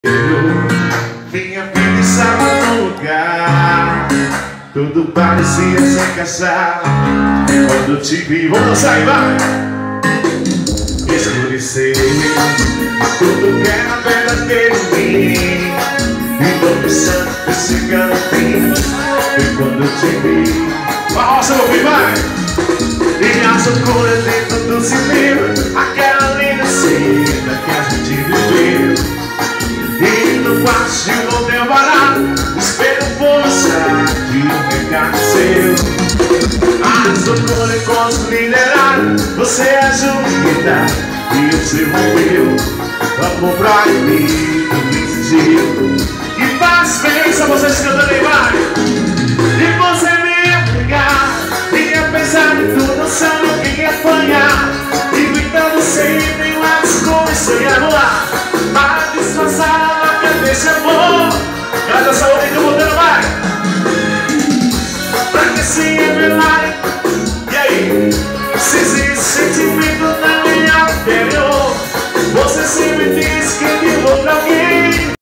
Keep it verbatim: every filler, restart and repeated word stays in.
Minha vida estava no lugar, tudo parecia se encaixar. E quando te vi, vamos dançar e vai! Escureceu tudo que era verdadeiro em mim. E vou pensando que chegando ao fim. E quando te vi, nossa, meu filho, vai! E as loucuras dentro do cinema, aquela linda cena que a gente viveu. E no quarto de um hotel barato, espelho força de um recado seu. As loucuras consideraram, você é a Julieta e o seu Romeu. Amor proibido, me exigiu. E faz bem, só vocês cantando aí, vai! E você me ia brigar, e apesar de tudo, só não queria apanhar. E gritando sempre, mas comecei a rolar. Para disfarçar a minha desse amor. Cada saúde que eu botando, vai! Pra que se revelar? E aí? Se existe sentimento na minha interior, você sempre diz que me vou pra